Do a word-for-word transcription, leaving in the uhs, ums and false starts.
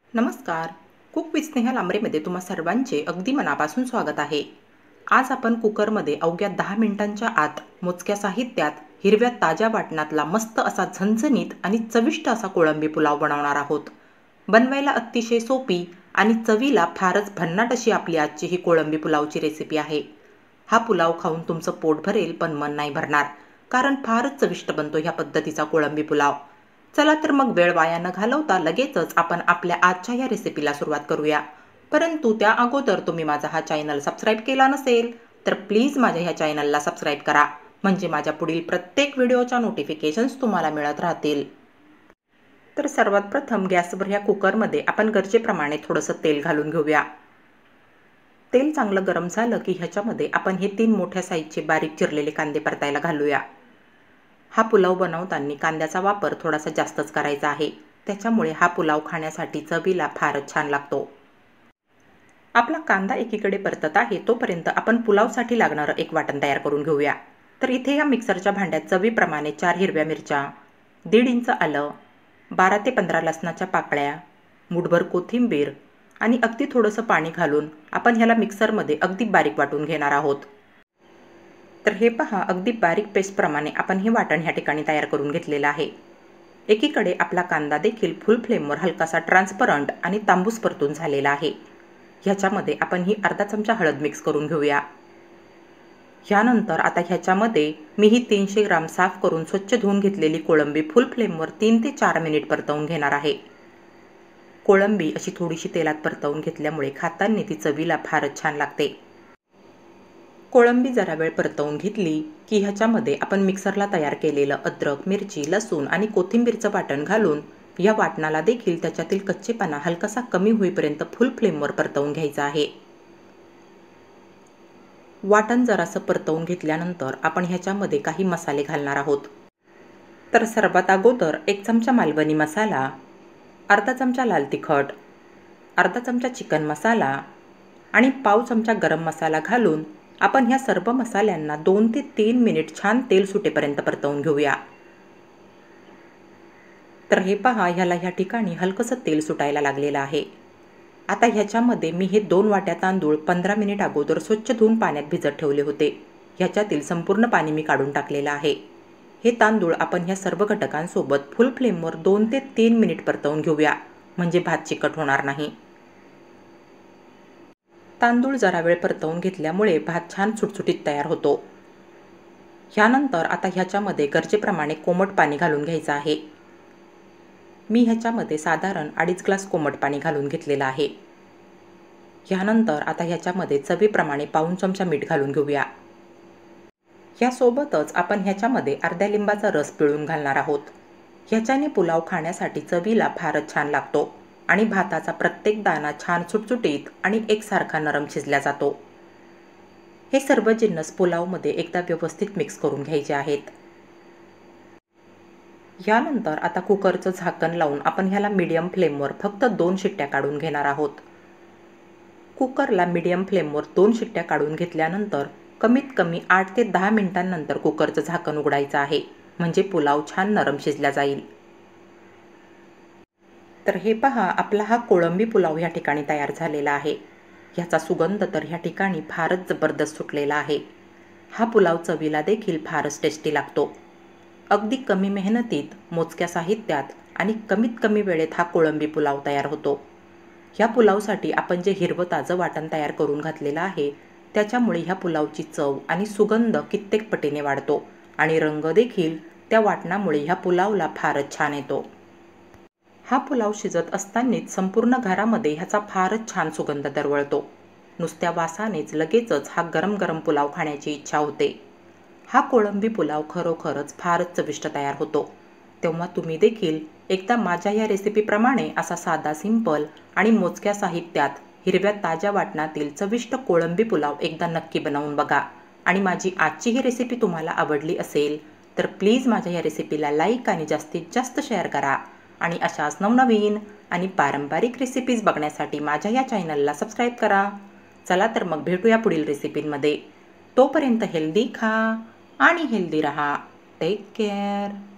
नमस्कार. Cook with Sneha लांबरेमध्ये तुम्हा सर्वांचे अगदी मनापासून स्वागत आहे. आज आपण कुकरमध्ये अवघ्या दहा मिनिटांच्या आत मोजक्या साहित्यात हिरव्या ताज्या वाटणातला मस्त असा झणझणीत आणि चविष्ट असा कोळंबी पुलाव बनवणार आहोत. बनवायला अतिशय सोपी आणि चवीला फारच भन्नाट अशी आपली आजची ही कोळंबी पुलावची रेसिपी आहे. हा पुलाव खाऊन तुमचं पोट भरेल पण मन नाही भरणार, कारण फारच चविष्ट बनतो ह्या पद्धतीचा कोळंबी पुलाव. चला तर मग वेळ वाया न घालवता लगेचच आपण आपल्या आजच्या या रेसिपीला सुरुवात करूया. परंतु त्या अगोदर तुम्ही माझा हा चॅनल सबस्क्राईब केला नसेल तर प्लीज माझ्या ह्या चॅनलला सबस्क्राईब करा, म्हणजे माझ्या पुढील प्रत्येक व्हिडिओच्या नोटिफिकेशन्स तुम्हाला मिळत राहतील. तर सर्वात प्रथम गॅसवर ह्या कुकरमध्ये आपण गरजेप्रमाणे थोडंसं तेल घालून घेऊया. तेल चांगलं गरम झालं की ह्याच्यामध्ये आपण हे तीन मोठ्या साईजचे बारीक चिरलेले कांदे परतायला घालूया. हा पुलाव बनवताना कांद्याचा वापर थोडासा जास्तच करायचा आहे, त्याच्यामुळे हा पुलाव खाण्यासाठी चवीला फारच छान लागतो. आपला कांदा एकीकडे परतत आहे तोपर्यंत आपण पुलावसाठी लागणारं एक वाटण तयार करून घेऊया. तर इथे या मिक्सरच्या भांड्यात चवीप्रमाणे चार हिरव्या मिरच्या, दीड इंच आलं, बारा ते पंधरा लसणाच्या पाकळ्या, मुठभर कोथिंबीर आणि अगदी थोडंसं पाणी घालून आपण ह्याला मिक्सरमध्ये अगदी बारीक वाटून घेणार आहोत. तर हे पहा, अगदी बारीक पेस्टप्रमाणे आपण हे वाटण ह्या ठिकाणी तयार करून घेतलेलं आहे. एकीकडे आपला कांदा देखील फुल फ्लेमवर हलकासा ट्रान्सपरंट आणि तांबूस परतून झालेला आहे. ह्याच्यामध्ये आपण ही अर्धा चमचा हळद मिक्स करून घेऊया. ह्यानंतर आता ह्याच्यामध्ये मी ही तीनशे ग्राम साफ करून स्वच्छ धुवून घेतलेली कोळंबी फुल फ्लेमवर तीन ते चार मिनिट परतवून घेणार आहे. कोळंबी अशी थोडीशी तेलात परतवून घेतल्यामुळे खाताना ती चवीला फारच छान लागते. कोळंबी जरा वेळ परतवून घेतली की ह्याच्यामध्ये आपण मिक्सरला तयार केलेलं अद्रक, मिरची, लसूण आणि कोथिंबीरचं वाटण घालून या वाटणाला देखील त्याच्यातील कच्चेपणा हलकासा कमी होईपर्यंत फुल फ्लेमवर परतवून घ्यायचं आहे. वाटण जरासं परतवून घेतल्यानंतर आपण ह्याच्यामध्ये काही मसाले घालणार आहोत. तर सर्वात अगोदर एक चमचा मालवणी मसाला, अर्धा चमचा लाल तिखट, अर्धा चमचा चिकन मसाला आणि पाव चमचा गरम मसाला घालून आपण ह्या सर्व मसाल्यांना दोन ते तीन मिनिट छान तेल सुटेपर्यंत परतवून घेऊया. तर हे पहा, ह्याला ह्या ठिकाणी हलकंसं तेल सुटायला लागलेलं आहे. आता ह्याच्यामध्ये मी हे दोन वाट्या तांदूळ पंधरा मिनिट अगोदर स्वच्छ धुवून पाण्यात भिजत ठेवले होते. ह्याच्यातील संपूर्ण पाणी मी काढून टाकलेलं आहे. हे तांदूळ आपण ह्या सर्व घटकांसोबत फुल फ्लेमवर दोन ते तीन मिनिट परतवून घेऊया, म्हणजे भात चिकट होणार नाही. तांदूळ जरा वेळ परतवून घेतल्यामुळे भात छान सुटसुटीत तयार होतो. ह्यानंतर आता ह्याच्यामध्ये गरजेप्रमाणे कोमट पाणी घालून घ्यायचं आहे. मी ह्याच्यामध्ये साधारण अडीच ग्लास कोमट पाणी घालून घेतलेलं आहे. ह्यानंतर आता ह्याच्यामध्ये चवीप्रमाणे पाऊण चमचा मीठ घालून घेऊया. ह्यासोबतच आपण ह्याच्यामध्ये अर्ध्या लिंबाचा रस पिळून घालणार आहोत. ह्याच्याने पुलाव खाण्यासाठी चवीला फारच छान लागतो आणि भाताचा प्रत्येक दाणा छान सुटसुटीत आणि एकसारखा नरम शिजला जातो. हे सर्व जिन्नस पुलावमध्ये एकदा व्यवस्थित मिक्स करून घ्यायचे आहेत. यानंतर आता कुकरचं झाकण लावून आपण ह्याला मीडियम फ्लेमवर फक्त दोन शिट्ट्या काढून घेणार आहोत. कुकरला मीडियम फ्लेमवर दोन शिट्ट्या काढून घेतल्यानंतर कमीत कमी आठ ते दहा मिनिटांनंतर कुकरचं झाकण उघडायचं आहे, म्हणजे पुलाव छान नरम शिजला जाईल. तर हे पहा, आपला हा कोळंबी पुलाव ह्या ठिकाणी तयार झालेला आहे. ह्याचा सुगंध तर ह्या ठिकाणी फारच जबरदस्त सुटलेला आहे. हा पुलाव चवीला देखील फारच टेस्टी लागतो. अगदी कमी मेहनतीत, मोजक्या साहित्यात आणि कमीत कमी वेळेत हा कोळंबी पुलाव तयार होतो. ह्या पुलावसाठी आपण जे हिरवं ताजं वाटण तयार करून घातलेलं आहे त्याच्यामुळे ह्या पुलावची चव आणि सुगंध कित्येक पटीने वाढतो आणि रंग देखील त्या वाटणामुळे ह्या पुलावला फारच छान येतो. हा पुलाव शिजत असतानाच संपूर्ण घरामध्ये ह्याचा फारच छान सुगंध दरवळतो. नुसत्या वासानेच लगेचच हा गरम गरम पुलाव खाण्याची इच्छा होते. हा कोळंबी पुलाव खरोखरच फारच चविष्ट तयार होतो. तेव्हा तुम्ही देखील एकदा माझ्या या रेसिपीप्रमाणे असा साधा, सिंपल आणि मोजक्या साहित्यात हिरव्या ताज्या वाटणातील चविष्ट कोळंबी पुलाव एकदा नक्की बनवून बघा. आणि माझी आजची ही रेसिपी तुम्हाला आवडली असेल तर प्लीज माझ्या या रेसिपीला लाईक आणि जास्तीत जास्त शेअर करा. आणि अशाच नवनवीन आणि पारंपरिक रेसिपीज बघण्यासाठी माझ्या या चॅनलला सबस्क्राईब करा. चला तर मग भेटूया पुढील रेसिपींमध्ये. तोपर्यंत हेल्दी खा आणि हेल्दी रहा. Take care.